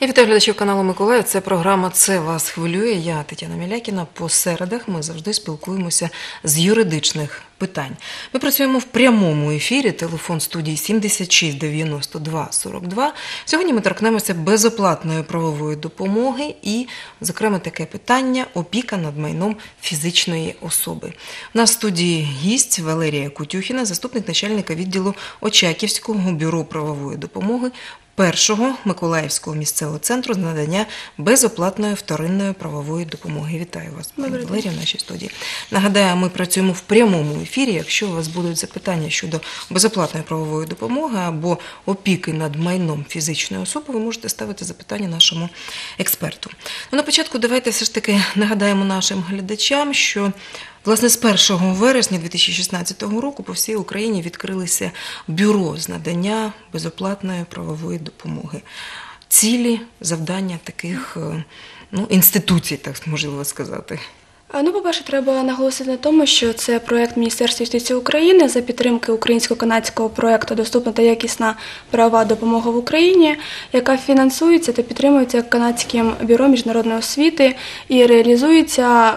Вітаю глядачів каналу Миколаїв. Це програма «Це вас хвилює». Я Тетяна Мілякіна. По середах ми завжди спілкуємося з юридичних питань. Ми працюємо в прямому ефірі. Телефон студії 76 92 42. Сьогодні ми торкнемося безоплатної правової допомоги і, зокрема, таке питання – опіка над майном фізичної особи. У нас в студії гість Валерія Кутюхіна, заступник начальника відділу Очаківського бюро правової допомоги першого Миколаївського місцевого центру з надання безоплатної вторинної правової допомоги. Вітаю вас, пані Валерія, в нашій студії. Нагадаю, ми працюємо в прямому ефірі. Якщо у вас будуть запитання щодо безоплатної правової допомоги або опіки над майном фізичної особи, ви можете ставити запитання нашому експерту. На початку давайте все ж таки нагадаємо нашим глядачам, що власне, з 1 вересня 2016 року по всій Україні відкрилися бюро з надання безоплатної правової допомоги. Цілі, завдання таких інституцій, так можливо сказати. По-перше, треба наголосити на тому, що це проєкт Міністерства юстиції України за підтримки українсько-канадського проєкту «Доступна та якісна правова допомога в Україні», яка фінансується та підтримується Канадським бюро міжнародної освіти і реалізується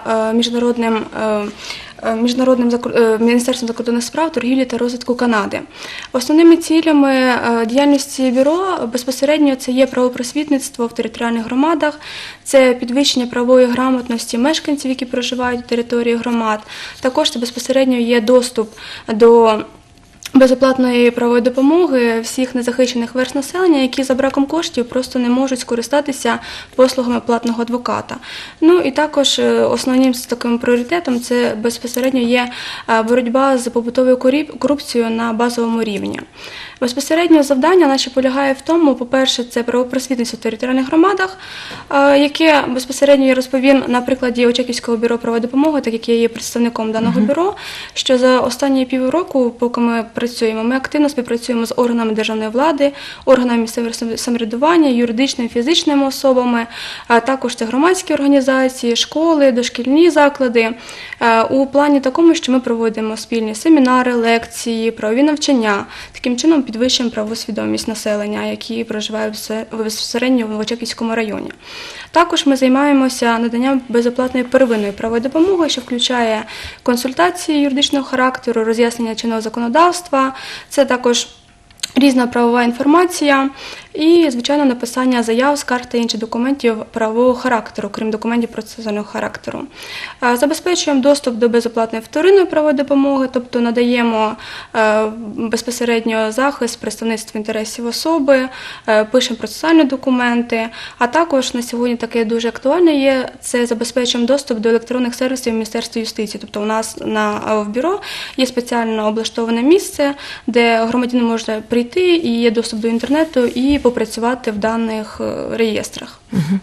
Міжнародним Міністерством закордонних справ, торгівлі та розвитку Канади. Основними цілями діяльності бюро безпосередньо це є правопросвітництво в територіальних громадах, це підвищення правової грамотності мешканців, які проживають на території громад. Також це безпосередньо є доступ до безоплатної правової допомоги всіх незахищених верств населення, які за браком коштів просто не можуть скористатися послугами платного адвоката. І також основним таким пріоритетом це безпосередньо є боротьба з побутовою корупцією на базовому рівні. Безпосередньо завдання наше полягає в тому, по-перше, це правопросвітництво в територіальних громадах, яке безпосередньо я розповім на прикладі Очаківського бюро правової допомоги, так як я є представником даного бюро, що за останні півроку, поки ми працюємо, ми активно співпрацюємо з органами державної влади, органами місцевого самоврядування, юридичними, фізичними особами, також це громадські організації, школи, дошкільні заклади. У плані такому, що ми проводимо спільні семінари, лекції, правові навчання. Таким чином підвищуємо правову свідомість населення, які проживають безпосередньо в Очаківському районі. Також ми займаємося наданням безоплатної первинної правової допомоги, що включає консультації юридичного характеру, роз'яснення чинного законодавства, це також різна правова інформація і, звичайно, написання заяв, скарг та інших документів правового характеру, крім документів процесуального характеру. Забезпечуємо доступ до безоплатної вторинної правової допомоги, тобто надаємо безпосередньо захист, представництво інтересів особи, пишемо процесуальні документи, а також на сьогодні таке дуже актуальне є, це забезпечуємо доступ до електронних сервісів Міністерства юстиції. Тобто у нас в бюро є спеціально облаштоване місце, де громадянин може прийти і є доступ до інтернету і попрацювати в даних реєстрах.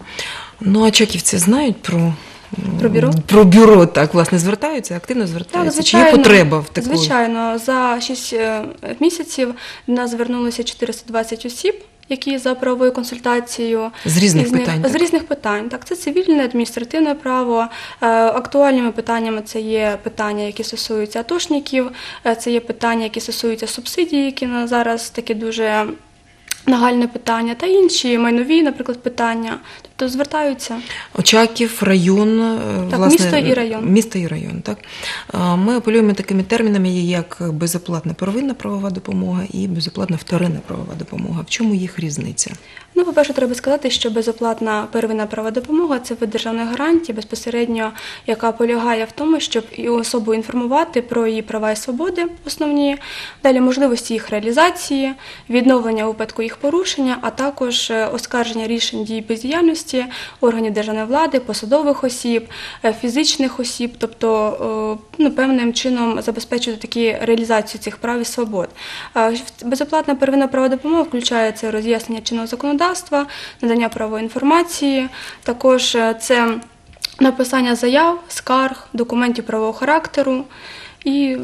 А очаківці знають про бюро? Про бюро, так, власне, звертаються, активно звертаються? Так, чи є потреба в такої? Звичайно, за 6 місяців до нас звернулося 420 осіб, які за правовою консультацією. З різних питань? З різних питань. Так, це цивільне, адміністративне право. Актуальними питаннями це є питання, які стосуються атошників, це є питання, які стосуються субсидій, які на зараз таке дуже нагальне питання, та інші майнові, наприклад, питання. Тобто звертаються. Очаків, район, так, власне, місто і район. Місто і район, так. Ми апелюємо такими термінами, як безоплатна первинна правова допомога і безоплатна вторинна правова допомога. В чому їх різниця? По-перше, треба сказати, що безоплатна первинна правова допомога – це вид державної гарантії, безпосередньо, яка полягає в тому, щоб і особу інформувати про її права і свободи основні, далі можливості їх реалізації, відновлення у випадку їх порушення, а також оскарження рішень дій бездіяльності органів державної влади, посадових осіб, фізичних осіб, тобто певним чином забезпечувати такі реалізацію цих прав і свобод. Безоплатна первинна правова допомога включає це роз'яснення чинного законодавства, надання правової інформації, також це написання заяв, скарг, документів правового характеру. І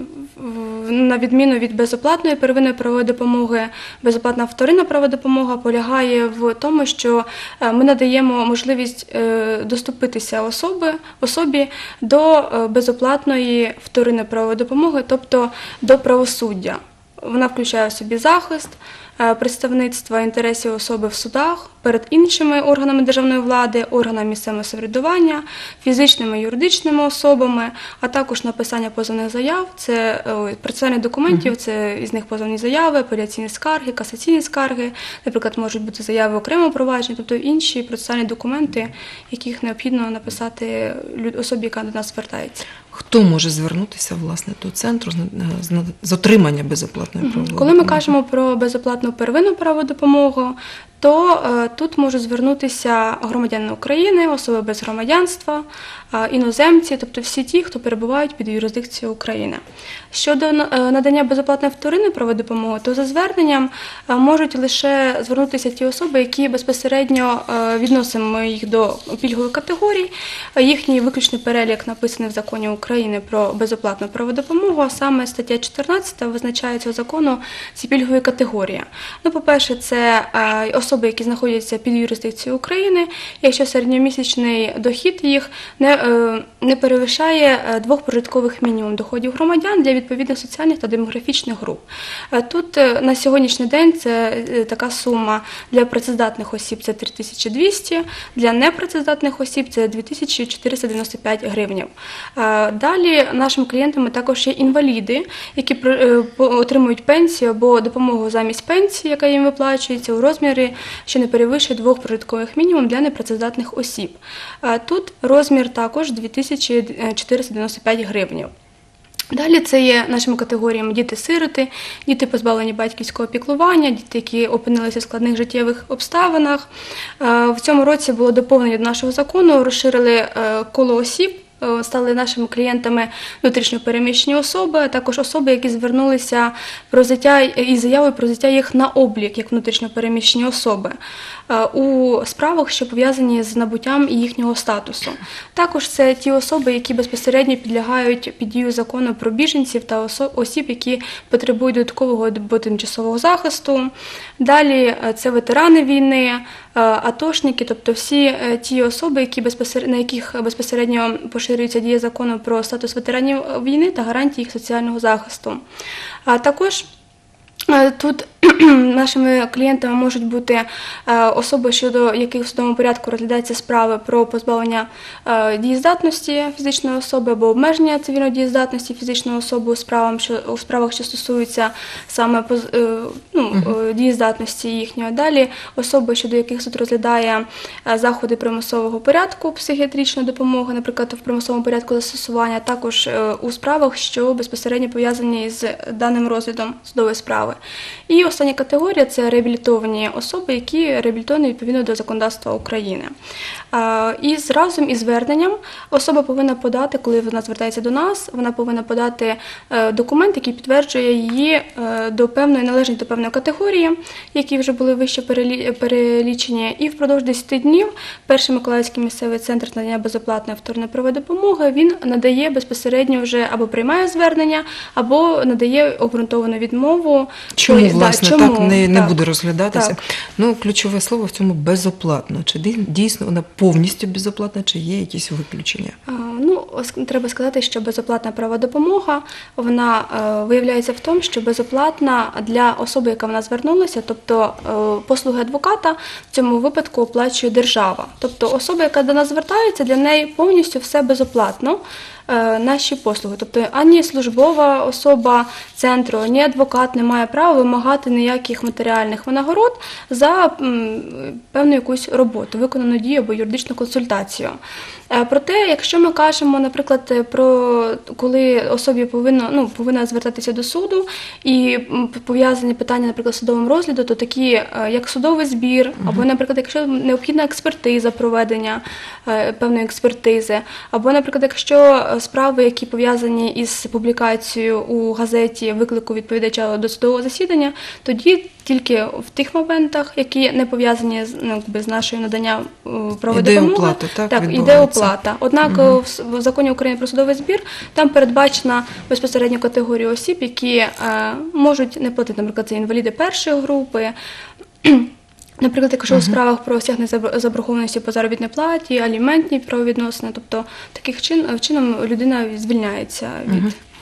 на відміну від безоплатної первинної правової допомоги, безоплатна вторинна правова допомога полягає в тому, що ми надаємо можливість доступитися особі до безоплатної вторинної правової допомоги, тобто до правосуддя. Вона включає в собі захист, представництва інтересів особи в судах, перед іншими органами державної влади, органами місцевого самоврядування, фізичними і юридичними особами, а також написання позовних заяв, це представлення документів, це із них позовні заяви, апеляційні скарги, касаційні скарги, наприклад, можуть бути заяви окремого провадження, тобто інші процесуальні документи, яких необхідно написати особі, яка до нас звертається. Хто може звернутися, власне, до центру з отримання безоплатної правової Коли ми допомоги? кажемо про безоплатну первинну правову допомогу, то тут можуть звернутися громадяни України, особи без громадянства, іноземці, тобто всі ті, хто перебувають під юрисдикцією України. Щодо надання безоплатної вторинної правової допомоги, то за зверненням можуть лише звернутися ті особи, які безпосередньо відносимо їх до пільгової категорії. Їхній виключний перелік написаний в Законі України про безоплатну правову допомогу, а саме стаття 14 визначає цього закону ці пільгові категорії. Ну, по-перше, це особи, які знаходяться під юрисдикцією України, якщо середньомісячний дохід їх не перевищає 2 прожиткових мінімум доходів громадян для відповідних соціальних та демографічних груп. Тут на сьогоднішній день це така сума для працездатних осіб – це 3200, для непрацездатних осіб – це 2495 гривень. Далі нашими клієнтами також є інваліди, які отримують пенсію або допомогу замість пенсії, яка їм виплачується у розмірі, що не перевищує 2 прожиткових мінімум для непрацездатних осіб. Тут розмір також 2495 гривень. Далі це є нашими категоріями діти-сироти, діти, позбавлені батьківського піклування, діти, які опинилися в складних життєвих обставинах. В цьому році було доповнення до нашого закону, розширили коло осіб, стали нашими клієнтами внутрішньо переміщені особи, а також особи, які звернулися із заявою про взяття їх на облік як внутрішньо переміщені особи у справах, що пов'язані з набуттям їхнього статусу. Також це ті особи, які безпосередньо підлягають під дію закону про біженців та осіб, які потребують додаткового або тимчасового захисту. Далі це ветерани війни, атошники, тобто всі ті особи, на яких безпосередньо поширюється дія закону про статус ветеранів війни та гарантії їх соціального захисту. А також тут нашими клієнтами можуть бути особи, щодо яких в судовому порядку розглядаються справи про позбавлення дієздатності фізичної особи або обмеження цивільної дієздатності фізичної особи у справах, що стосуються саме дієздатності їхньої. Далі особи, щодо яких суд розглядає заходи примусового порядку психіатричної допомоги, наприклад, в примусовому порядку застосування, також у справах, що безпосередньо пов'язані з даним розглядом судової справи. І остання категорія – це реабілітовані особи, які реабілітовані відповідно до законодавства України. І разом із зверненням особа повинна подати, коли вона звертається до нас, вона повинна подати документ, який підтверджує її належність до певної категорії, які вже були вище перелічені. І впродовж 10 днів Перший Миколаївський місцевий центр надання безоплатної вторинної правової допомоги, він надає безпосередньо вже або приймає звернення, або надає обґрунтовану відмову. Чому, власне, так не буде розглядатися? Так. Ну, ключове слово в цьому – безоплатно. Чи дійсно вона повністю безоплатна, чи є якісь виключення? Треба сказати, що безоплатна правова допомога, вона виявляється в тому, що безоплатна для особи, яка вона звернулася, тобто послуги адвоката в цьому випадку оплачує держава. Тобто особа, яка до нас звертається, для неї повністю все безоплатно. Наші послуги. Тобто ані службова особа центру, ані адвокат не має права вимагати ніяких матеріальних винагород за певну якусь роботу, виконану дію або юридичну консультацію. Проте, якщо ми кажемо, наприклад, про коли особі повинна звертатися до суду і пов'язані питання, наприклад, з судовим розглядом, то такі, як судовий збір, або, наприклад, якщо необхідна експертиза проведення певної експертизи, або, наприклад, якщо справи, які пов'язані із публікацією у газеті виклику відповідача до судового засідання, тоді тільки в тих моментах, які не пов'язані з нашою наданням правової допомоги, іде оплата. Однак в Законі України про судовий збір там передбачена безпосередньо категорія осіб, які можуть не платити, наприклад, це інваліди першої групи. Наприклад, якщо у справах про стягнення заборгованості по заробітній платі, аліментні правовідносини, тобто таким чином людина звільняється від.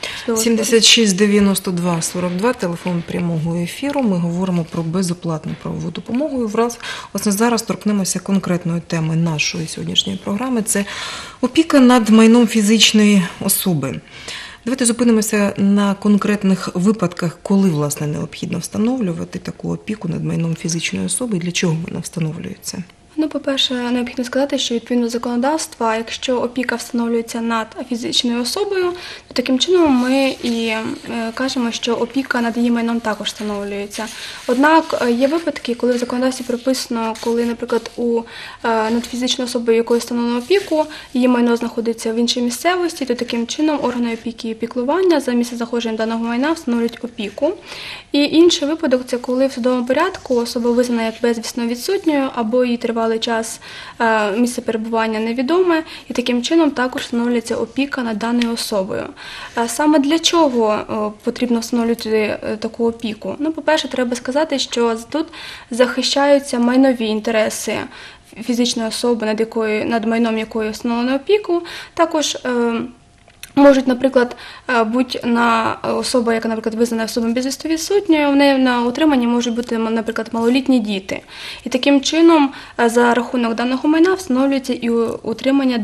76 92 42, телефон прямого ефіру. Ми говоримо про безоплатну правову допомогу. І власне зараз торкнемося конкретної теми нашої сьогоднішньої програми. Це опіка над майном фізичної особи. Давайте зупинимося на конкретних випадках, коли, власне, необхідно встановлювати таку опіку над майном фізичної особи і для чого вона встановлюється. Ну, по-перше, необхідно сказати, що відповідно до законодавства, якщо опіка встановлюється над фізичною особою, то таким чином ми і кажемо, що опіка над її майном також встановлюється. Однак є випадки, коли в законодавстві прописано, коли, наприклад, над фізичною особою, якою встановлено опіку, її майно знаходиться в іншій місцевості, то таким чином органи опіки і піклування за місцезнаходженням даного майна встановлюють опіку. І інший випадок – це коли в судовому порядку особа визнана як безвісно відсутньою або її тривалий час місце перебування невідоме, і таким чином також встановлюється опіка над даною особою. Саме для чого потрібно встановлювати таку опіку? Ну, по-перше, треба сказати, що тут захищаються майнові інтереси фізичної особи, над майном якої встановлено опіку. Також можуть, наприклад, бути на особа, яка, наприклад, визнана особою безвісно відсутньою, в неї на утриманні можуть бути, наприклад, малолітні діти. І таким чином за рахунок даного майна встановлюється і утримання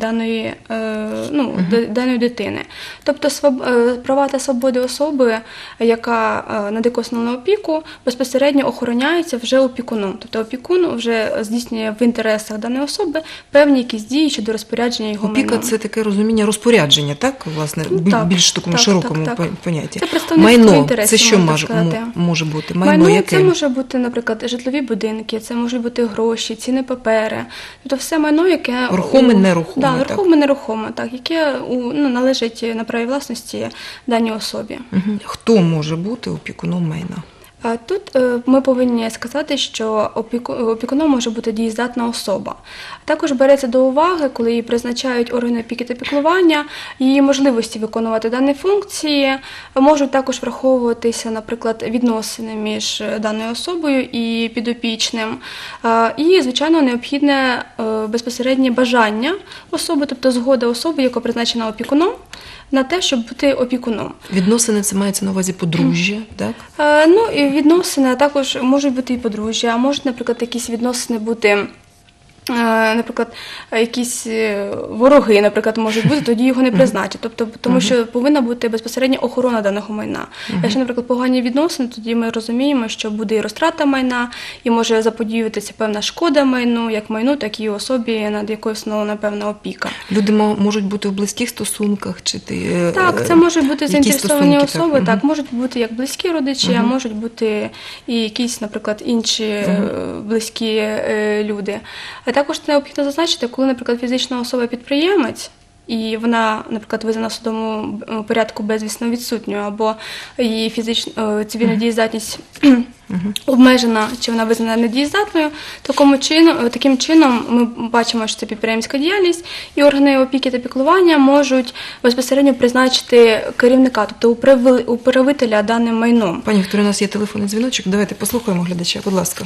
даної дитини. Тобто права та свободи особи, яка над якою встановлено опіку, безпосередньо охороняються вже опікуном. Тобто опікун вже здійснює в інтересах даної особи певні якісь дії щодо розпорядження його майном. Опіка – це таке розуміння розпорядження, так? Власне, більш такому широкому понятті. Це представництво майно, інтересів, це що може бути? Майно яке? Це може бути, наприклад, житлові будинки, це можуть бути гроші, цінні папери. Тобто все майно, яке… Рухоме, нерухоме. Так, рухоме, нерухоме, так, яке належить на праві власності даній особі. Хто може бути опікуном майна? Тут ми повинні сказати, що опікуном може бути дієздатна особа. Також береться до уваги, коли її призначають органи опіки та піклування, її можливості виконувати дані функції можуть також враховуватися, наприклад, відносини між даною особою і підопічним. І, звичайно, необхідне безпосереднє бажання особи, тобто згода особи, яка призначена опікуном, на те, щоб бути опікуном. Відносини – це мається на увазі подружжя, так? І відносини, а також можуть бути і подружжя, а можуть, наприклад, якісь відносини бути, наприклад, якісь вороги, наприклад, можуть бути, тоді його не призначать. Тобто, тому що повинна бути безпосередня охорона даного майна. Якщо, наприклад, погані відносини, тоді ми розуміємо, що буде і розтрата майна, і може заподіюватися певна шкода майну, як майну, так і особі, над якою встановлена певна опіка. Люди можуть бути в близьких стосунках? Так, це можуть бути заінтересовані особи, так, можуть бути як близькі родичі, а можуть бути і якісь, наприклад, інші близькі люди. Також необхідно зазначити, коли, наприклад, фізична особа підприємець, і вона, наприклад, визнана в судовому порядку безвісно відсутньою, або її цивільна дієздатність обмежена, чи вона визнана недієздатною, таким чином ми бачимо, що це підприємська діяльність, і органи опіки та піклування можуть безпосередньо призначити керівника, тобто управителя даним майном. Пані Вікторія, у нас є телефонний дзвіночок, давайте послухаємо глядача, будь ласка.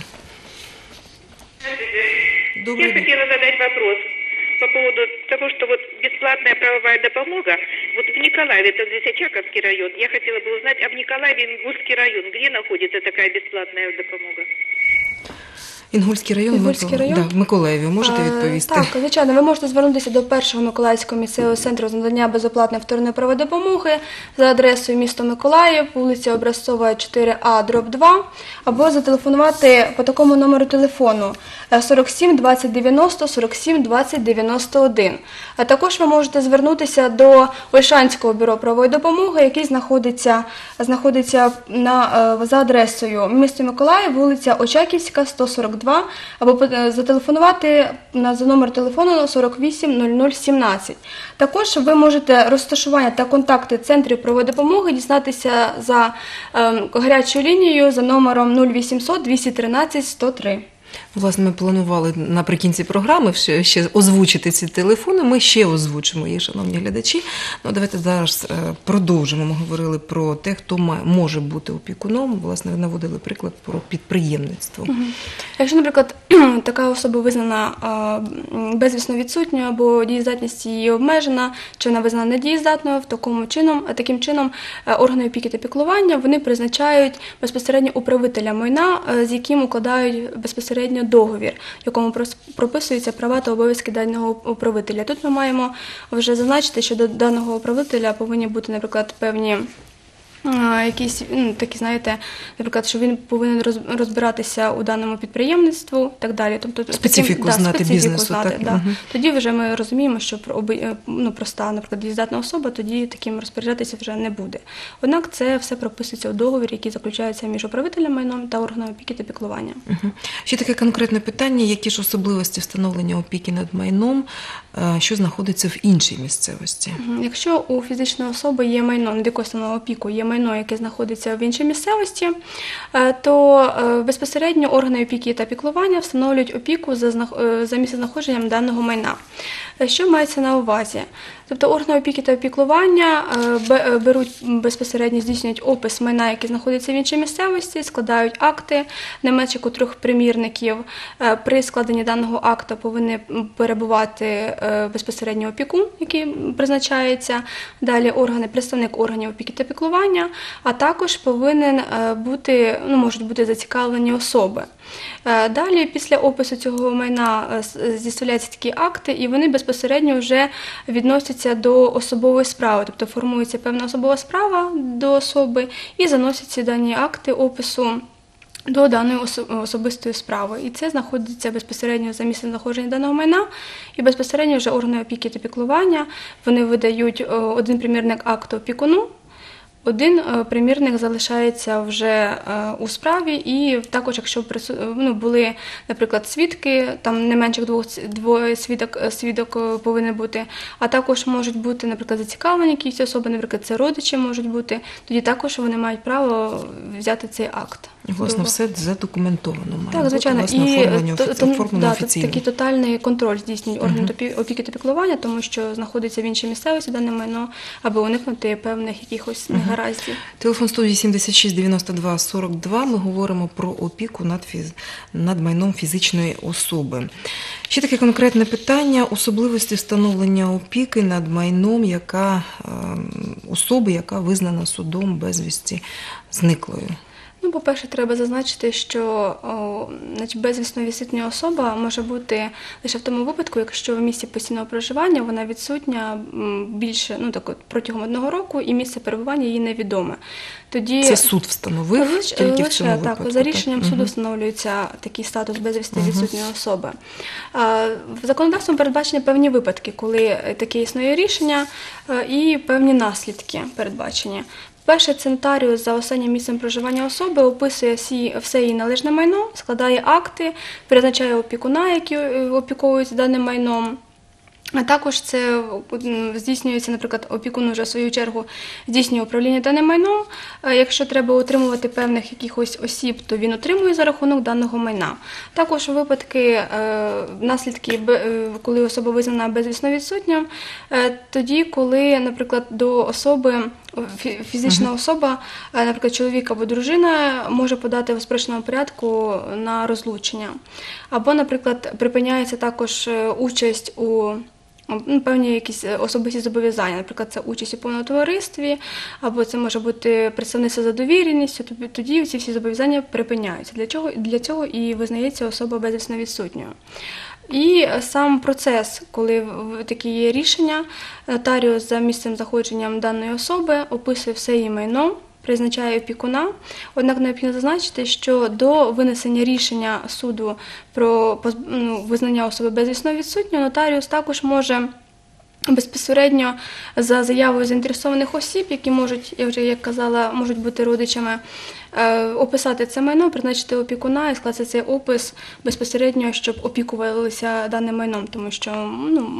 Я хотела задать вопрос по поводу того, что вот бесплатная правовая допомога, вот в Николаеве, это здесь Очаковский район, я хотела бы узнать, а в Николаеве Ингульский район, где находится такая бесплатная допомога? Інгульський район, в Миколаєві, можете відповісти? Так, звичайно, ви можете звернутися до першого Миколаївського місцевого центру з надання безоплатної вторинної правової допомоги за адресою місто Миколаїв, вулиця Образцова, 4А/2, або зателефонувати по такому номеру телефону 47 20 90 47 20 91. А також ви можете звернутися до Ольшанського бюро правової допомоги, який знаходиться за адресою місто Миколаїв, вулиця Очаківська, 142, або зателефонувати за номер телефону 48 0017. Також ви можете розташування та контакти центрів правової допомоги дізнатися за гарячою лінією за номером 0800 213 103. Власне, ми планували наприкінці програми ще озвучити ці телефони. Ми ще озвучимо їх, шановні глядачі. Ну, давайте зараз продовжимо. Ми говорили про те, хто може бути опікуном. Власне, ви наводили приклад про підприємництво. Якщо, наприклад, така особа визнана безвісно відсутньою або дієздатність її обмежена, чи вона визнана недієздатною, таким чином органи опіки та піклування вони призначають безпосередньо управителя майна, з яким укладають безпосередньо договір, в якому прописуються права та обов'язки даного управителя. Тут ми маємо вже зазначити, що до даного управителя повинні бути, наприклад, певні якісь такі, знаєте, наприклад, що він повинен розбиратися у даному підприємництву і так далі. Тобто специфіку знати бізнесу. Так? Да. Тоді вже ми розуміємо, що проста, наприклад, дієздатна особа тоді таким розпоряджатися вже не буде. Однак це все прописується у договорі, який заключається між управителем майном та органом опіки та піклування. Ще таке конкретне питання, які ж особливості встановлення опіки над майном, що знаходиться в іншій місцевості? Якщо у фізичної особи є майно, над якою встановлено опіку, є майно, яке знаходиться в іншій місцевості, то безпосередньо органи опіки та піклування встановлюють опіку за місцезнаходженням даного майна. Що мається на увазі? Тобто органи опіки та піклування беруть безпосередньо, здійснюють опис майна, який знаходиться в іншій місцевості, складають акти, не менше котрих примірників. При складенні даного акта повинні перебувати безпосередньо опікун, який призначається, далі представник органів опіки та піклування, а також можуть бути зацікавлені особи. Далі, після опису цього майна зіставляються такі акти, і вони безпосередньо вже відносяться до особової справи, тобто формується певна особова справа до особи і заносяться дані акти опису до даної особистої справи. І це знаходиться безпосередньо за місцем знаходження даного майна, і безпосередньо вже органи опіки та піклування, вони видають один примірник акту опікуну, один примірник залишається вже у справі, і також, якщо були, наприклад, свідки, там не менше двоє свідок повинен бути, а також можуть бути, наприклад, зацікавлені якісь особи, наприклад, це родичі можуть бути, тоді також вони мають право взяти цей акт. Власне, все задокументовано має. Так, звичайно. Оформлено офіційно. Такий тотальний контроль здійснюють органи опіки та піклування, тому що знаходиться в іншій місцевості дане майно, аби уникнути певних якихось негараздів. Телефон студії 76 92 42. Ми говоримо про опіку над майном фізичної особи. Ще таке конкретне питання. Особливості встановлення опіки над майном особи, яка визнана судом безвісти зниклою. По-перше, треба зазначити, що безвісно відсутня особа може бути лише в тому випадку, якщо в місці постійного проживання вона відсутня більше, протягом 1 року, і місце перебування їй невідоме. Тоді це суд встановив тільки в цьому випадку? Так, за рішенням суду встановлюється такий статус безвісти відсутньої особи. В законодавстві передбачені певні випадки, коли таке існує рішення і певні наслідки передбачені. Перше, це нотаріус за останнім місцем проживання особи описує все її належне майно, складає акти, призначає опікуна, які опіковуються даним майном. А також це здійснюється, наприклад, опікун вже в свою чергу здійснює управління даним майном. Якщо треба утримувати певних якихось осіб, то він утримує за рахунок даного майна. Також випадки, наслідки, коли особа визнана безвісно відсутньою, тоді, коли, наприклад, до особи фізична особа, наприклад, чоловік або дружина, може подати в спрощеному порядку на розлучення. Або, наприклад, припиняється також участь у певні якісь особисті зобов'язання, наприклад, це участь у повному товаристві, або це може бути представництво за довіреністю, тоді ці всі зобов'язання припиняються. Для цього і визнається особа безвісно відсутньою. І сам процес, коли такі є рішення, нотаріус за місцем знаходженням даної особи описує все її майно, призначає опікуна. Однак необхідно зазначити, що до винесення рішення суду про визнання особи безвісно відсутньою, нотаріус також може безпосередньо за заявою заінтересованих осіб, які можуть, я вже як казала, можуть бути родичами, описати це майно, призначити опікуна і скласти цей опис безпосередньо, щоб опікувалися даним майном, тому що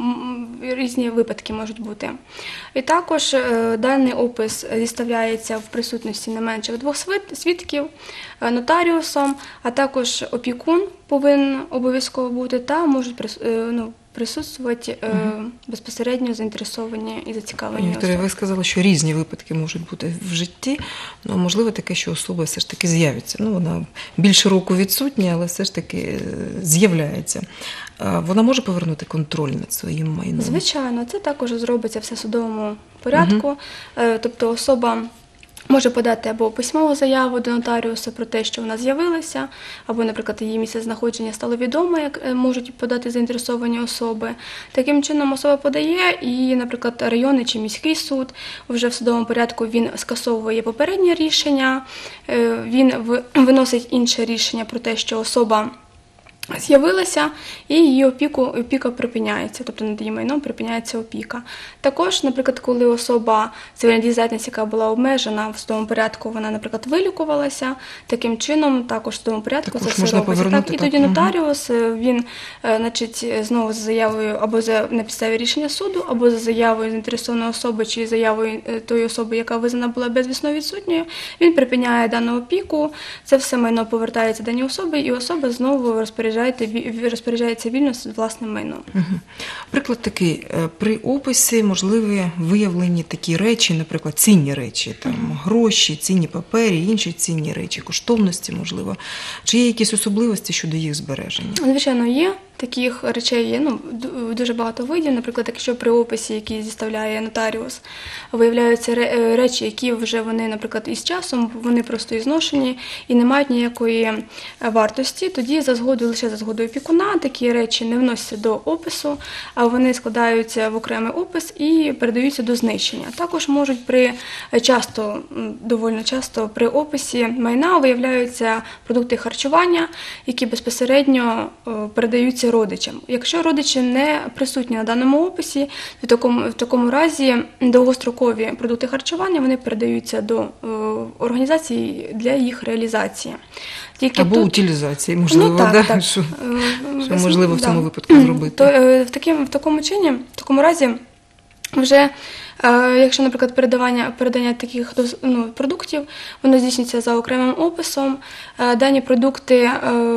різні випадки можуть бути. І також даний опис зіставляється в присутності не менше 2 свідків, нотаріусом, а також опікун повинен обов'язково бути та можуть присутствувати безпосередньо заінтересовані і зацікавлені Вікторія, особи. ви сказали, що різні випадки можуть бути в житті, але можливо таке, що особа все ж таки з'явиться. Вона більше року відсутня, але все ж таки з'являється. Вона може повернути контроль над своїм майном? Звичайно, це також зробиться все в судовому порядку, тобто особа може подати або письмову заяву до нотаріуса про те, що вона з'явилася, або, наприклад, її місце знаходження стало відомо, як можуть подати заінтересовані особи. Таким чином особа подає і, наприклад, районний чи міський суд вже в судовому порядку він скасовує попереднє рішення, він виносить інше рішення про те, що особа з'явилася, і її опіка припиняється, тобто над її майном припиняється опіка. Також, наприклад, коли особа цивільна дієздатність, яка була обмежена в судовому порядку, вона, наприклад, вилікувалася, таким чином також в судовому порядку також це все робиться. Так, і тоді так. нотаріус, він, знову за заявою або на підставі рішення суду, або за заявою заінтересованої особи чи заявою тої особи, яка визнана була безвісно відсутньою, він припиняє дану опіку, це все майно повертається даній особі, і особа знову розпоряджається вільно з власним майном. Приклад такий. При описі можливі виявлені такі речі, наприклад, цінні речі, там гроші, цінні папері, інші цінні речі, коштовності, можливо. Чи є якісь особливості щодо їх збереження? Звичайно, є. Таких речей є дуже багато видів. Наприклад, якщо при описі, який зіставляє нотаріус, виявляються речі, які вже вони, наприклад, із часом, вони просто ізношені і не мають ніякої вартості, тоді лише за згодою опікуна такі речі не вносяться до опису, а вони складаються в окремий опис і передаються до знищення. Також можуть доволі часто при описі майна виявляються продукти харчування, які безпосередньо передаються родичам. Якщо родичі не присутні на даному описі, то в такому разі довгострокові продукти харчування вони передаються до організації для їх реалізації. Або утилізації, можливо, так. Що можливо в цьому випадку зробити. В такому разі вже якщо, наприклад, передання таких продуктів, воно здійснюється за окремим описом, дані продукти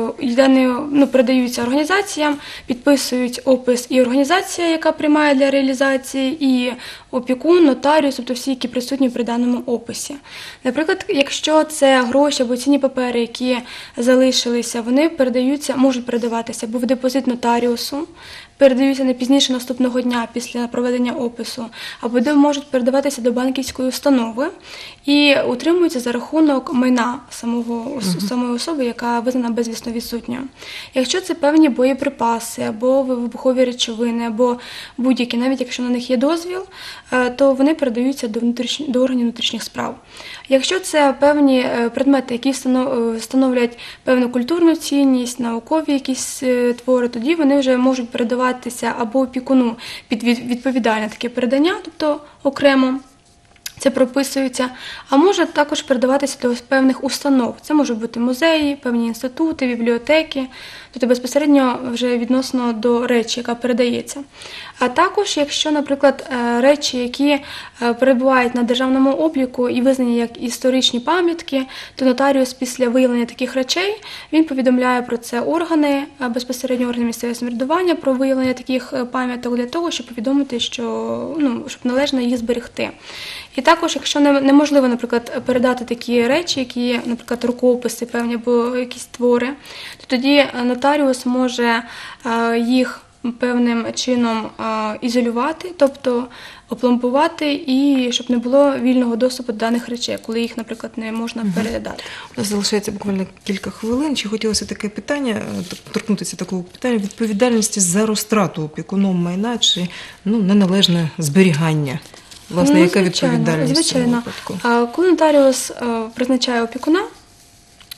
передаються організаціям, підписують опис і організація, яка приймає для реалізації, і опікун, нотаріус, тобто всі, які присутні при даному описі. Наприклад, якщо це гроші або цінні папери, які залишилися, вони можуть передаватися або в депозит нотаріусу, передаються не пізніше наступного дня після проведення опису, або можуть передаватися до банківської установи і утримуються за рахунок майна самої особи, яка визнана безвісно відсутньою. Якщо це певні боєприпаси, або вибухові речовини, або будь-які, навіть якщо на них є дозвіл, то вони передаються до органів внутрішніх справ. Якщо це певні предмети, які становлять певну культурну цінність, наукові якісь твори, тоді вони вже можуть передаватися або опікуну під відповідальне таке передання, тобто окремо. Це прописується, а може також передаватися до певних установ. Це можуть бути музеї, певні інститути, бібліотеки, тобто безпосередньо вже відносно до речі, яка передається. А також, якщо, наприклад, речі, які перебувають на державному обліку і визнані як історичні пам'ятки, то нотаріус після виявлення таких речей, він повідомляє про це органи, безпосередньо органи місцевого самоврядування, про виявлення таких пам'яток для того, щоб повідомити, щоб належно їх зберегти. І також, якщо неможливо, наприклад, передати такі речі, які, наприклад, рукописи певні або якісь твори, то тоді нотаріус може їх певним чином ізолювати, тобто опломбувати, і щоб не було вільного доступу до даних речей, коли їх, наприклад, не можна передати. У нас залишається буквально кілька хвилин. Чи хотілося таке питання, торкнутися такого питання, відповідальності за розтрату опікуном майна чи неналежне зберігання? Власне, яка відповідальність в цьому випадку? Коли нотаріус призначає опікуна,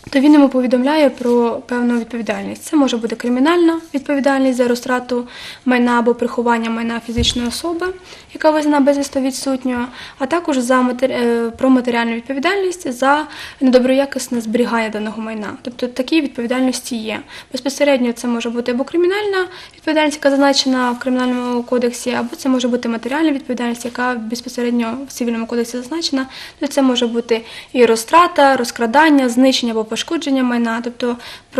то він йому повідомляє про певну відповідальність. Це може бути кримінальна відповідальність за розтрату майна або приховання майна фізичної особи, яка визнана безвісно відсутньою, а також про матеріальну відповідальність за недоброякісне зберігання даного майна. Тобто такі відповідальності є. Безпосередньо це може бути або кримінальна відповідальність, яка зазначена в Кримінальному кодексі, або це може бути матеріальна відповідальність, яка безпосередньо в Цивільному кодексі зазначена. Тобто це може бути і розтрата, розкрадання, знищення або пошкодження майна, тобто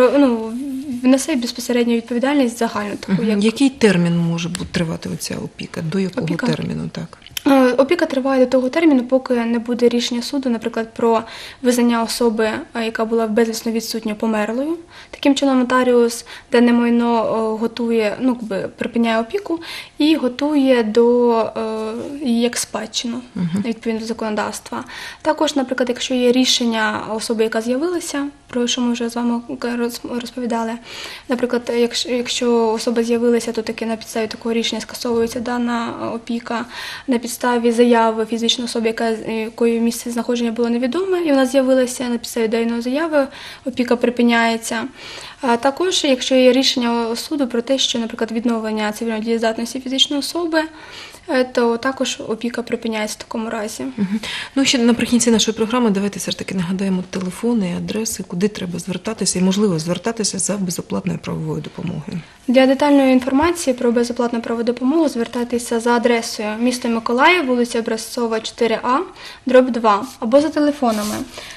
внесе безпосередньо відповідальність загальну таку. Який термін може тривати оця опіка? До якого Опіка? терміну? Так. Опіка триває до того терміну, поки не буде рішення суду, наприклад, про визнання особи, яка була безвісно відсутня, померлою. Таким чином, нотаріус дане майно готує, припиняє опіку і готує до її як спадщину, відповідно до законодавства. Також, наприклад, якщо є рішення особи, яка з'явилася, про що ми вже з вами розповідали, наприклад, якщо особа з'явилася, то таки на підставі такого рішення скасовується дана опіка, на підставі заяви фізичної особи, якої місце знаходження було невідоме, і вона з'явилася, на підставі даної заяви опіка припиняється. А також, якщо є рішення суду про те, що, наприклад, відновлення цивільної дієздатності фізичної особи, то також опіка припиняється в такому разі. Ще наприкінці нашої програми давайте все ж таки нагадаємо телефони, адреси, куди треба звертатися і, можливо, звертатися за безоплатною правовою допомогою. Для детальної інформації про безоплатну правову допомогу звертайтеся за адресою місто Миколаїв, вулиця Образцова, 4А, дроб 2, або за телефонами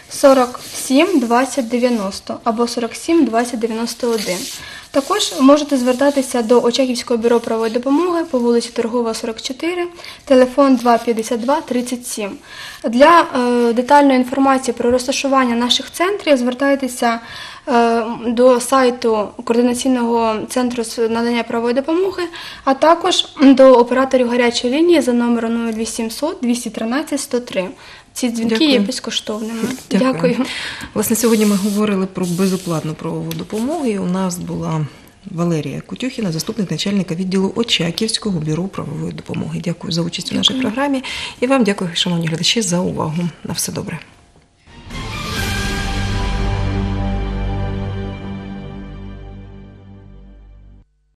47 20 90 або 47 20 91. Також можете звертатися до Очаківського бюро правової допомоги по вулиці Торгова, 44, телефон 252 37. Для детальної інформації про розташування наших центрів звертайтеся до сайту Координаційного центру з надання правової допомоги, а також до операторів гарячої лінії за номером 0800 213 103. Ці дзвінки є безкоштовними. Дякую. Власне, сьогодні ми говорили про безоплатну правову допомогу, і у нас була Валерія Кутюхіна, заступник начальника відділу Очаківського бюро правової допомоги. Дякую за участь у нашій програмі. І вам дякую, шановні глядачі, за увагу. На все добре.